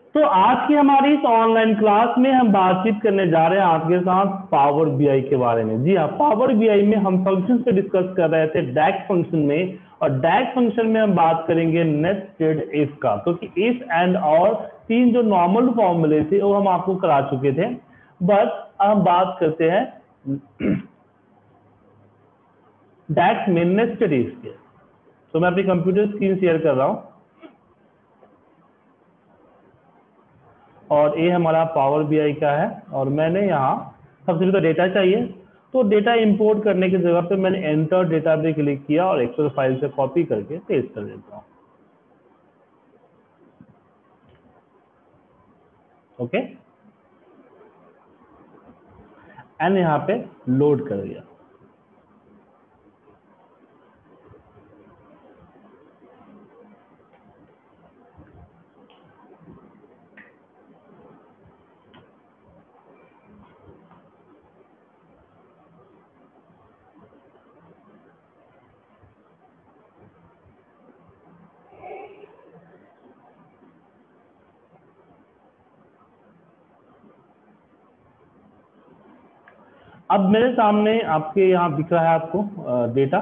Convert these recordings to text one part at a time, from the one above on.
तो आज की हमारी इस ऑनलाइन क्लास में हम बातचीत करने जा रहे हैं आपके साथ पावर बीआई के बारे में। जी हाँ, पावर बीआई में हम फंक्शन पे डिस्कस कर रहे थे डैक फंक्शन में, और डैक फंक्शन में हम बात करेंगे नेस्टेड इफ का, क्योंकि इफ एंड और तीन जो नॉर्मल फॉर्मूले थे वो हम आपको करा चुके थे। बट हम बात करते हैं डैक में नेस्टेड इफ के। तो मैं अपनी कंप्यूटर स्क्रीन शेयर कर रहा हूँ और ये हमारा पावर बीआई का है। और मैंने यहाँ सबसे पहले डेटा चाहिए, तो डेटा इंपोर्ट करने की जगह पे मैंने एंटर डेटा पे क्लिक किया और एक्सेल फाइल से कॉपी करके पेस्ट कर देता हूँ। ओके, एंड यहाँ पे लोड कर दिया। अब मेरे सामने आपके यहाँ दिख रहा है आपको डेटा।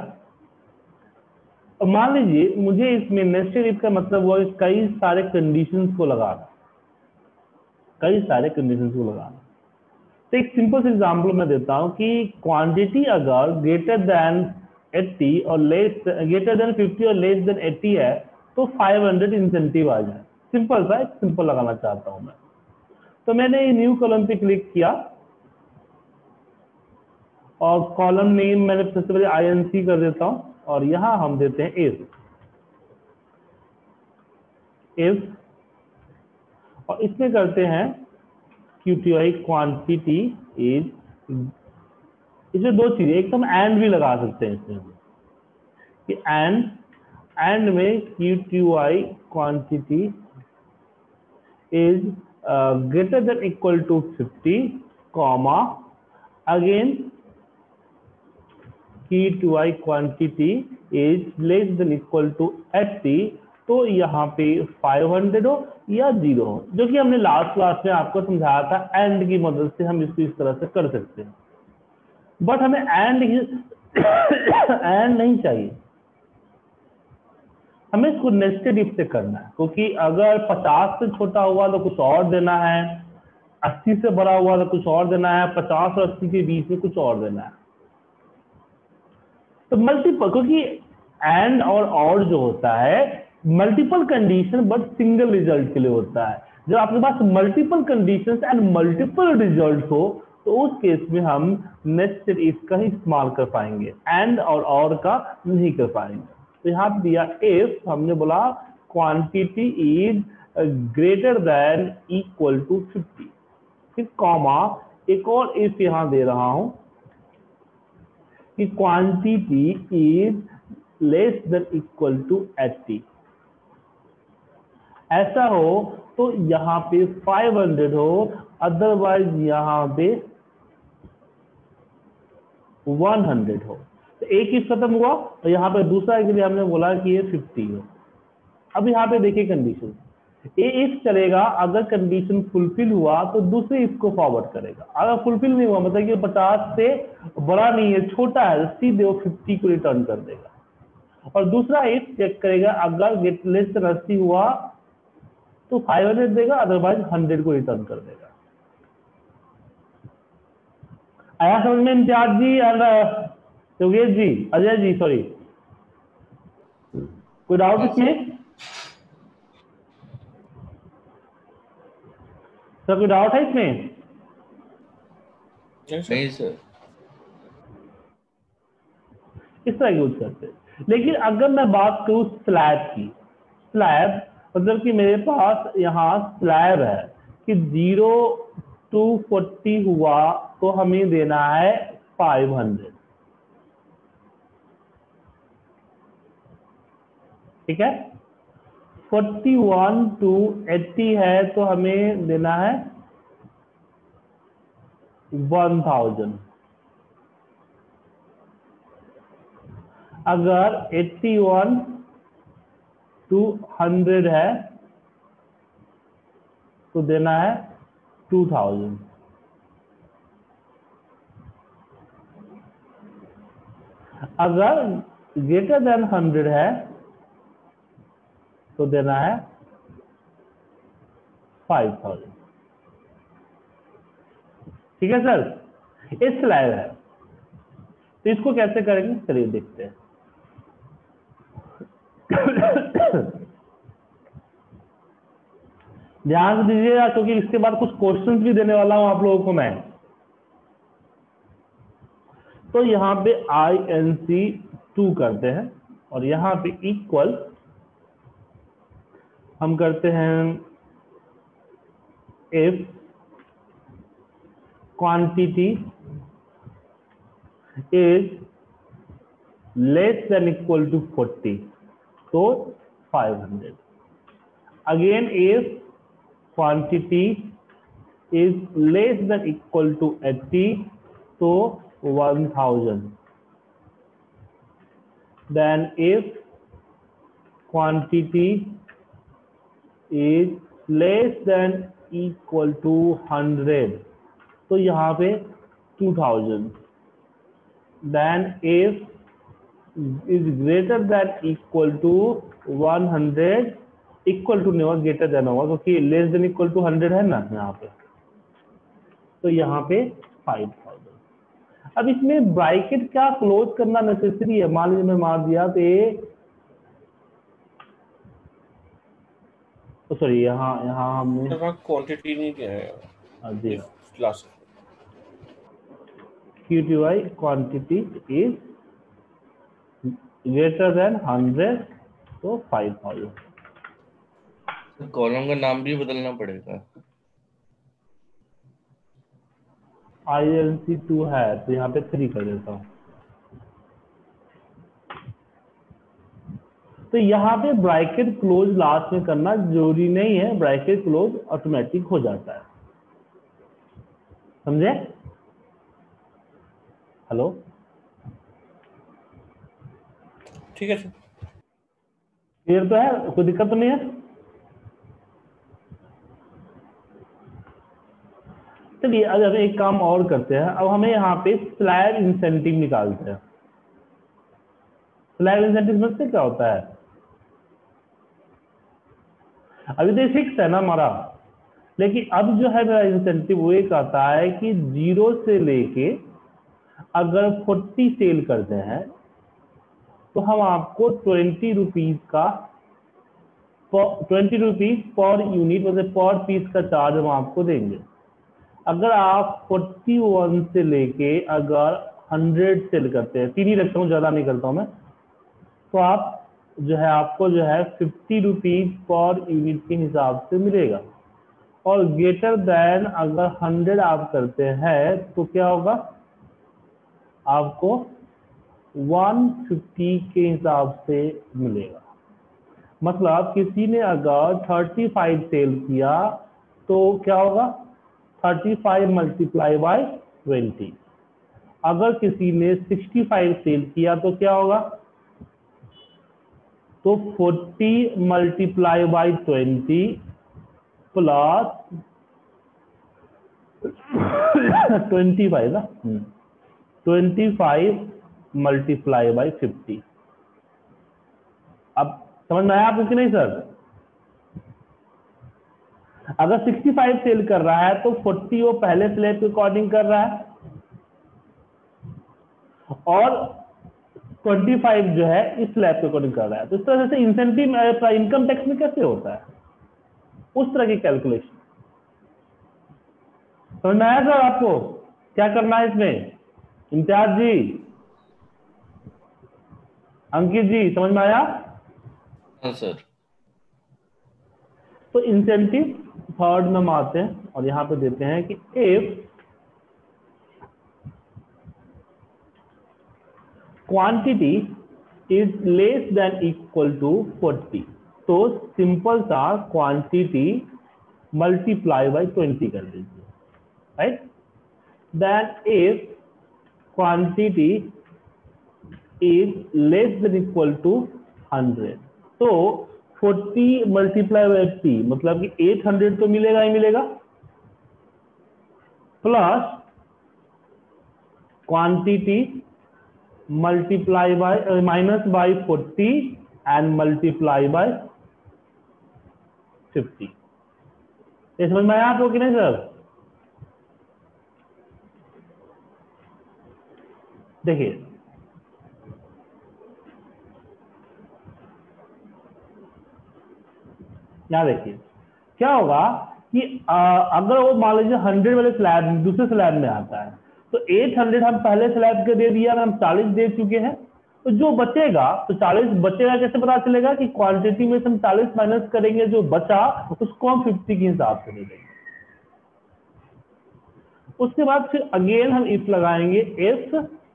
मान लीजिए मुझे इसमें नेस्टेड इफ का मतलब हुआ कई सारे कंडीशंस को लगाना, कई सारे कंडीशंस को लगाना। तो एक सिंपल सा एग्जांपल मैं देता हूं कि क्वांटिटी अगर ग्रेटर देन 80 और लेस ग्रेटर देन 50 और लेस देन 80 है तो 500 इंसेंटिव आ जाए। सिंपल सा, एक सिंपल लगाना चाहता हूं मैं। तो मैंने ये न्यू कॉलम पे क्लिक किया और कॉलम नेम मैंने सबसे पहले INC कर देता हूं और यहां हम देते हैं इफ और इसमें करते हैं QTI क्वांटिटी इज। इसमें दो चीजें, एक तो हम एंड भी लगा सकते हैं इसमें कि एंड में QTI quantity is greater than equal to 50 comma again QTI quantity is less than equal to 80। तो यहाँ पे 500 हो या 0 हो, जो कि हमने लास्ट क्लास में आपको समझाया था। एंड की मदद से हम इसको इस तरह से कर सकते हैं, बट हमें एंड नहीं चाहिए, हमें इसको नेस्टेड इफ से करना है। क्योंकि अगर 50 से छोटा हुआ तो कुछ और देना है, 80 से बड़ा हुआ तो कुछ और देना है, 50 और 80 के बीच में कुछ और देना है। तो मल्टीपल, क्योंकि एंड और जो होता है multiple condition but single result के लिए होता है। जब आपके पास multiple conditions and multiple result हो तो उस केस में हम नेस्टेड इफ का ही इस्तेमाल कर पाएंगे, एंड और का नहीं कर पाएंगे। तो यहाँ पे दिया इफ, हमने बोला quantity is greater than equal to 50, फिर कॉमा एक और इफ यहाँ दे रहा हूं कि quantity is less than equal to 80। ऐसा हो तो यहाँ पे 500 हो, अदरवाइज यहाँ पे 100 हो। तो एक ही खत्म हुआ और यहाँ पे दूसरा के लिए हमने बोला कि ये 50 हो। अब यहाँ पे देखिए कंडीशन, ये इफ चलेगा, अगर कंडीशन फुलफिल हुआ तो दूसरे इफ को फॉरवर्ड करेगा। अगर फुलफिल नहीं हुआ मतलब कि 50 से बड़ा नहीं है, छोटा है, सीधे वो 50 को रिटर्न कर देगा। और दूसरा इफ चेक करेगा, अगर लेस देन 80 हुआ तो 500 देगा, अदरवाइज 100 को रिटर्न कर देगा। आया समझ में इम्तियाज जी और योगेश जी, अजय जी, सॉरी, कोई डाउट इसमें? सर कोई डाउट है इसमें? नहीं सर। इस तरह यूज करते हैं। लेकिन अगर मैं बात करूं स्लैब की, स्लैब मतलब कि मेरे पास यहाँ स्लैब है कि 0 to 40 हुआ तो हमें देना है 500, ठीक है। 41 to 80 है तो हमें देना है 1000। अगर 81 to 100 है तो देना है 2000। अगर ग्रेटर देन 100 है तो देना है 5000। ठीक है सर, ये स्लैब है। तो इसको कैसे करेंगे चलिए देखते हैं। ध्यान से दीजिएगा क्योंकि इसके बाद कुछ क्वेश्चंस भी देने वाला हूं आप लोगों को मैं। तो यहाँ पे INC2 करते हैं और यहाँ पे इक्वल हम करते हैं if quantity is less than equal to 40 तो 500। again if quantity is less than equal to 80 तो 1000। then if quantity is less than equal to 100 तो यहाँ पे 2000। then if is greater than equal to 100 equal to नहीं होगा, greater than होगा क्योंकि less than equal to 100 है ना यहाँ पे, तो यहाँ पे 5000। अब इसमें ब्रैकेट क्या क्लोज करना नेसेसरी है? मान लीजिए मैं मार दिया तो ये तो सॉरी यहाँ हमने क्वांटिटी नहीं दिया है जी class QTY quantity is greater than 100 तो 5000। कॉलम का नाम भी बदलना पड़ेगा। INC2 है तो यहाँ पे 3 कर देता हूँ। तो यहाँ पे ब्रैकेट क्लोज लास्ट में करना जरूरी नहीं है, ब्रैकेट क्लोज ऑटोमेटिक हो जाता है, समझे? हेलो, ठीक है सर, क्लियर तो है, कोई दिक्कत तो नहीं है? चलिए अब हम एक काम और करते हैं। अब हमें यहाँ पे स्लैब इंसेंटिव निकालते हैं। स्लैब इंसेंटिव समझते क्या होता है? अभी तो फिक्स है ना हमारा, लेकिन अब जो है मेरा इंसेंटिव वो एक आता है कि 0 से लेके अगर 40 सेल करते हैं तो हम आपको 20 रुपीज का 20 रुपीज पर यूनिट मतलब पर पीस का चार्ज हम आपको देंगे। अगर आप 41 से लेके अगर 100 सेल करते हैं, 3 ही रखता हूँ ज्यादा नहीं करता हूँ मैं, तो आप जो है आपको जो है 50 रुपीज पर यूनिट के हिसाब से मिलेगा। और ग्रेटर देन अगर 100 आप करते हैं तो क्या होगा, आपको 150 के हिसाब से मिलेगा। मतलब किसी ने अगर 35 सेल किया तो क्या होगा, 35 मल्टीप्लाई बाय 20। अगर किसी ने 65 सेल किया तो क्या होगा, तो 40 मल्टीप्लाई बाय 20 प्लस 25 ना 25 मल्टीप्लाई बाय 50। अब समझ में आया आपको कि नहीं सर? अगर 65 सेल कर रहा है तो 40 वो पहले स्लैब के अकॉर्डिंग कर रहा है और 25 जो है इस स्लैब के अकॉर्डिंग कर रहा है। तो इस तरह से इंसेंटिव इनकम टैक्स में कैसे होता है, उस तरह की कैलकुलेशन समझ में आया सर आपको? क्या करना है इसमें? इम्तियाज जी, अंकित जी, समझ में आया? हाँ सर। तो इंसेंटिव थर्ड में हम आते हैं और यहाँ पे देते हैं कि if quantity is less than equal to 40 तो सिंपल सा क्वांटिटी मल्टीप्लाई बाय 20 कर लीजिए, right? Then if quantity is less than equal to 100 तो 40 मल्टीप्लाई बाय T, मतलब कि 800 तो मिलेगा ही मिलेगा, plus quantity multiply by minus by 40 and multiply by 50। ये समझ में आया आपको कि नहीं सर? देखिए यहाँ देखिए क्या होगा कि अगर वो मान लीजिए 100 वाले स्लैब दूसरे स्लैब में आता है, तो 800 हम पहले स्लैब के दे दिया, हम 40 दे चुके हैं, तो जो बचेगा तो 40 बचेगा कैसे पता चलेगा कि क्वांटिटी में से हम 40 माइनस करेंगे, जो बचा उसको हम 50 के हिसाब से दे देंगे। उसके बाद फिर अगेन हम इफ लगाएंगे, if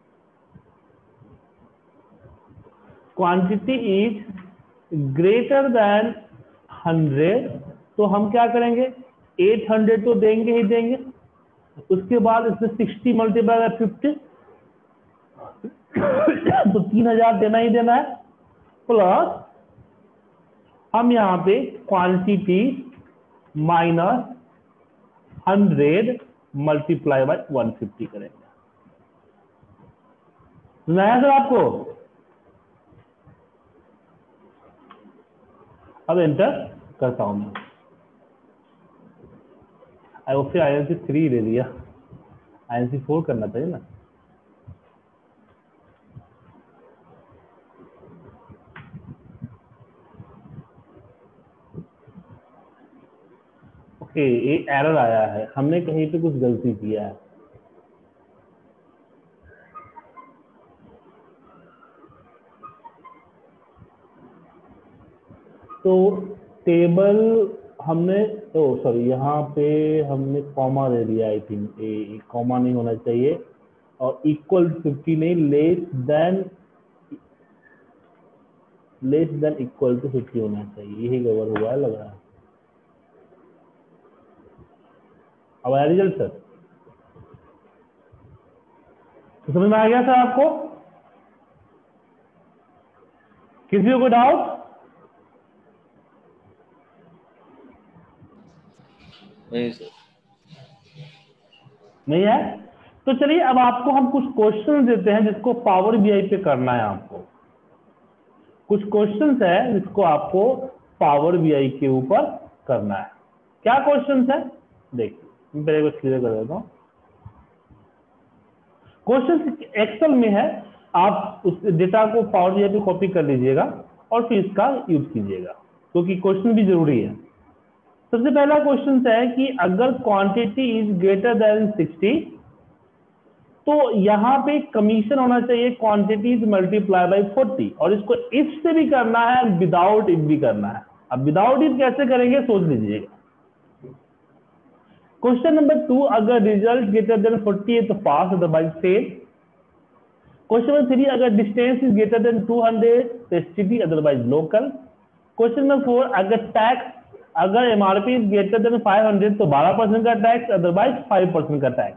quantity is greater than 100, तो हम क्या करेंगे, 800 तो देंगे ही देंगे, उसके बाद इसमें 60 मल्टीप्लाई बाय 50 तो 3000 देना ही देना है, प्लस हम यहाँ पे क्वांटिटी माइनस 100 मल्टीप्लाई बाय 150 करेंगे। सुनाया सर आपको? अब एंटर करता हूं मैं, फिर INC 3 दे दिया, INC 4 करना चाहिए ना। ओके, ये एरर आया है, हमने कहीं पे कुछ गलती किया है। तो टेबल हमने, सॉरी यहाँ पे हमने कॉमा दे दिया, आई थिंक कॉमा नहीं होना चाहिए, और इक्वल 50 नहीं, लेस देन इक्वल टू 50 होना चाहिए, यही गड़बड़ हुआ है लग रहा है। अब आया रिजल्ट सर? तो समझ में आ गया सर आपको? किसी को डाउट? नहीं सर, नहीं है? तो चलिए अब आपको हम कुछ क्वेश्चन देते हैं जिसको पावर BI पे करना है। आपको कुछ क्वेश्चंस है जिसको आपको पावर BI के ऊपर करना है। क्या क्वेश्चंस है देखिए, मैं पहले कुछ क्लियर कर देता हूँ। क्वेश्चन एक्सेल में है, आप उस डेटा को पावर BI पे कॉपी कर लीजिएगा और फिर इसका यूज कीजिएगा, क्योंकि क्वेश्चन भी जरूरी है। सबसे पहला क्वेश्चन है कि अगर क्वांटिटी इज ग्रेटर देन 60, तो यहाँ पे कमीशन होना चाहिए क्वांटिटीज मल्टीप्लाई बाय 40, और इसको इफ से भी करना है, विदाउट इफ भी करना है। अब विदाउट इफ कैसे करेंगे सोच लीजिएगा। क्वेश्चन नंबर 2, अगर रिजल्ट ग्रेटर देन 40 है तो pass, otherwise fail. Question number 3, अगर डिस्टेंस इज ग्रेटर देन 200 तो STD, otherwise local. Question number 4, अगर टैक्स, अगर MRP इज ग्रेटर देन 500 तो 12% का टैक्स, अदरवाइज 5% का टैक्स।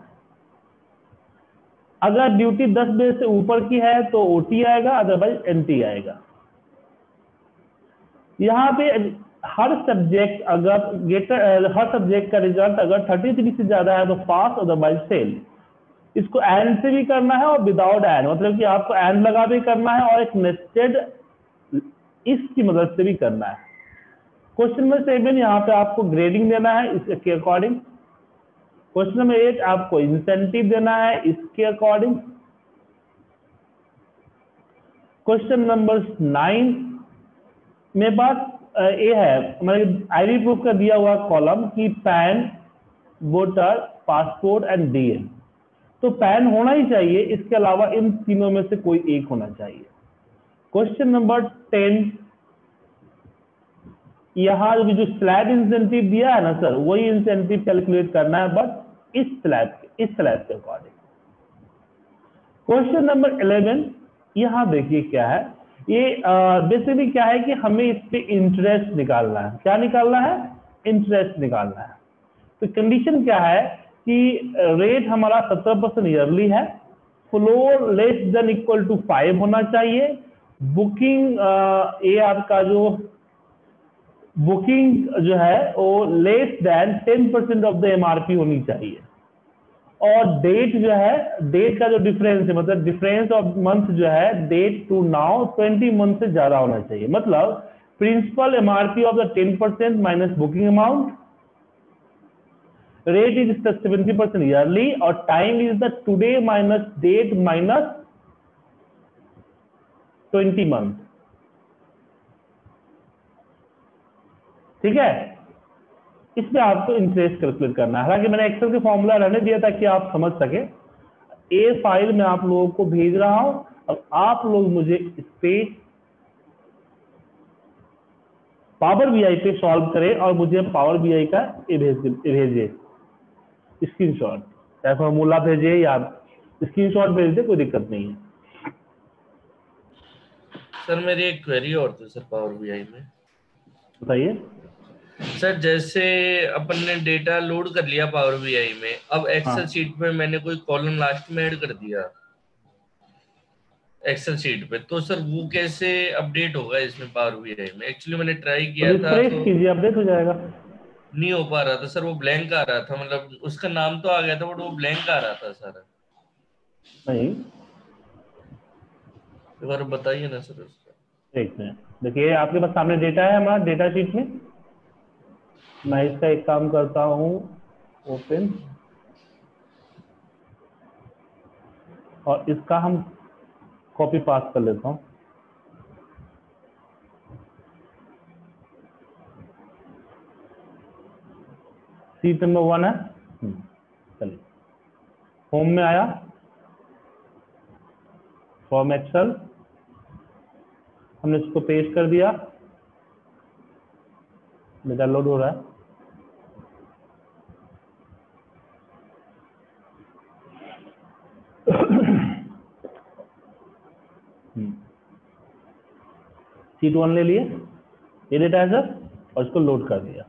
अगर ड्यूटी 10 डेज से ऊपर की है तो OT आएगा, अदरवाइज NT आएगा। यहाँ पे हर सब्जेक्ट हर सब्जेक्ट का रिजल्ट अगर 33 से ज्यादा है तो पास, अदरवाइज फेल। इसको एंड से भी करना है और विदाउट एंड, मतलब कि आपको एंड लगा भी करना है और एक नेस्टेड इसकी मदद से भी करना है। क्वेश्चन नंबर 7, यहाँ पे आपको ग्रेडिंग देना है इसके अकॉर्डिंग। क्वेश्चन नंबर 8, आपको इंसेंटिव देना है इसके अकॉर्डिंग। क्वेश्चन नंबर 9 में पास ये है, मतलब ID प्रूफ का दिया हुआ कॉलम की PAN, voter, passport and DM। तो पैन होना ही चाहिए, इसके अलावा इन तीनों में से कोई एक होना चाहिए। क्वेश्चन नंबर 10, यहाँ जो स्लैब इंसेंटिव दिया है ना सर, वही इंसेंटिव कैलकुलेट करना है, बट इस स्लैब के अकॉर्डिंग। क्वेश्चन नंबर 11, यहाँ देखिए क्या है, ये बेसिकली क्या है कि हमें इस पे इंटरेस्ट निकालना है। क्या निकालना है? इंटरेस्ट निकालना है। तो कंडीशन क्या है कि रेट हमारा 17% ईयरली है, floor less than equal to 5 होना चाहिए, बुकिंग ये आपका जो बुकिंग जो है वो less than 10% of the MRP होनी चाहिए। और डेट जो है, डेट का जो डिफरेंस है, मतलब डिफरेंस ऑफ मंथ जो है डेट टू नाउ 20 मंथ से ज्यादा होना चाहिए। मतलब principal MRP of the 10% minus booking amount, rate is 70% yearly, और time is the today minus date minus 20 month. ठीक है, इसमें आपको इंटरेस्ट कैलकुलेट करना है। हालांकि मैंने एक्सेल के फॉर्मूला रहने दिया ताकि आप समझ सके। ए फाइल मैं आप लोगों को भेज रहा हूं, अब आप लोग मुझे इस पे पावर बीआई पे सॉल्व करें और मुझे पावर बीआई का ये भेजिए स्क्रीनशॉट, चाहे फॉर्मूला भेजिए या स्क्रीनशॉट भेज दे, कोई दिक्कत नहीं है। सर मेरी एक क्वेरी और थी सर पावर बीआई में। बताइए। सर जैसे अपन ने डेटा लोड कर लिया पावर बीआई में, अब हाँ, एक्सेल शीट में मैंने कोई कॉलम लास्ट में ऐड कर दिया एक्सेल शीट पे, तो सर वो कैसे अपडेट होगा इसमें पावर बीआई में? एक्चुअली मैंने ट्राई किया था रिफ्रेश तो कीजिए, अपडेट हो जाएगा। नहीं हो पा रहा था सर, वो ब्लैंक आ रहा था। मतलब उसका नाम तो आ गया था बट वो ब्लैंक आ रहा था सर। नहीं, एक बार बताइए ना सर उसका। एक मिनट, देखिए आपके पास सामने डेटा है हमारा डेटा शीट में। मैं इसका एक काम करता हूँ, ओपन, और इसका हम कॉपी पास कर लेता हूँ। सीट नंबर 1 है। चलिए, होम में आया, फॉर्म एक्सेल, हमने इसको पेस्ट कर दिया, डेटा लोड हो रहा है। सीट 1 ले लिए, ये डेटा है सर, और इसको लोड कर दिया।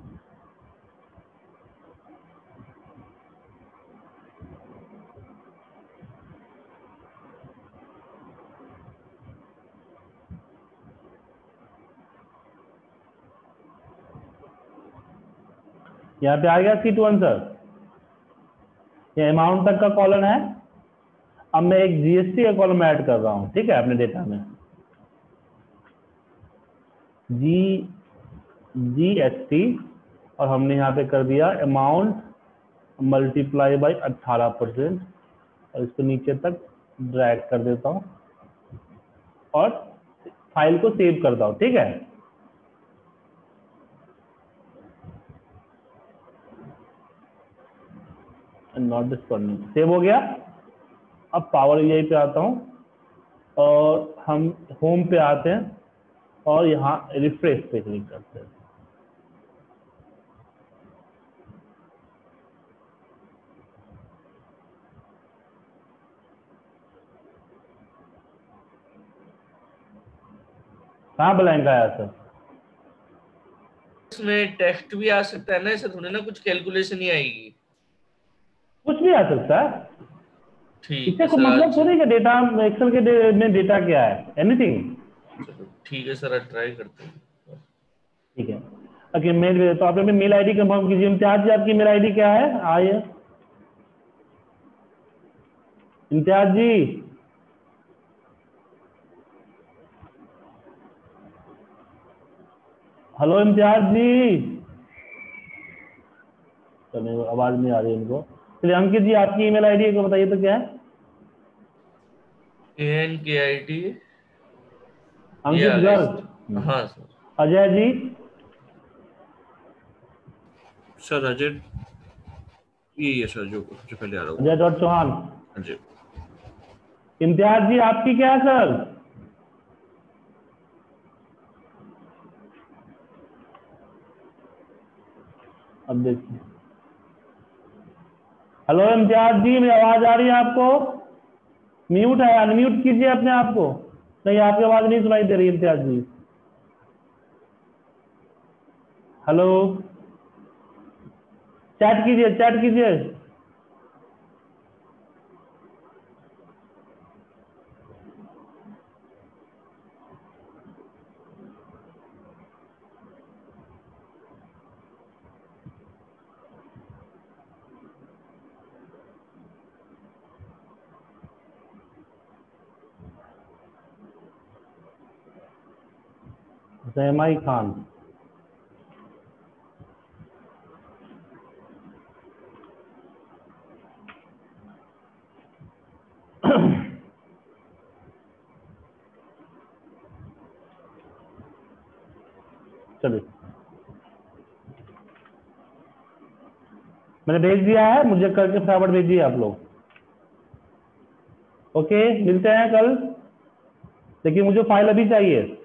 यहाँ पे आ गया सीट 1 सर, ये अमाउंट तक का कॉलम है। अब मैं एक जीएसटी का कॉलम ऐड कर रहा हूँ, ठीक है, अपने डेटा में जीएसटी, और हमने यहाँ पे कर दिया अमाउंट मल्टीप्लाई बाई 18%, और इसको नीचे तक ड्रैग कर देता हूँ और फाइल को सेव करता हूँ। ठीक है, नॉट डिस्कॉर्डिंग, सेव हो गया। अब पावर बीआई पे आता हूँ और हम होम पे आते हैं और यहाँ रिफ्रेश पे क्लिक करते हैं। कहाँ ब्लैंक आया सर? इसमें टेक्स्ट भी आ सकता है ना, ऐसे थोड़ी ना कुछ कैलकुलेशन ही आएगी। कुछ भी आ सकता है, ठीक इससे है कोई सर मतलब आज। थोड़ी कि डेटा एक्सेल के में डेटा क्या है, एनीथिंग। चलो ठीक है सर, आज ट्राई करते हैं। ठीक है, ओके, मेल, तो आप अपनी मेल आईडी कंफर्म कीजिए। इम्तियाज जी, आपकी मेल आईडी क्या है? आइए इम्तियाज जी। हेलो इम्तियाज जी। चलिए, आवाज नहीं आ रही इनको। चलिए अंकित जी, आपकी ईमेल आईडी को बताइए तो क्या है? ANKIT, ये अंकित आ गया गर्ग। सर। हाँ सर। अजय जी। सर अजय, ये सर जो जो पहले आ रहा अजय होगा। डॉट चौहान। अजय। इम्तियाज जी, आपकी क्या है सर? अब देखिए, हेलो इम्तियाज जी, मेरी आवाज आ रही है आपको? म्यूट है, अनम्यूट कीजिए अपने आप को। नहीं, आपकी आवाज नहीं सुनाई दे रही इम्तियाज जी। हेलो, चैट कीजिए, चैट कीजिए। सहमाई खान। चलिए मैंने भेज दिया है, मुझे करके फटाफट भेजिए आप लोग। ओके, मिलते हैं कल, लेकिन मुझे फाइल अभी चाहिए।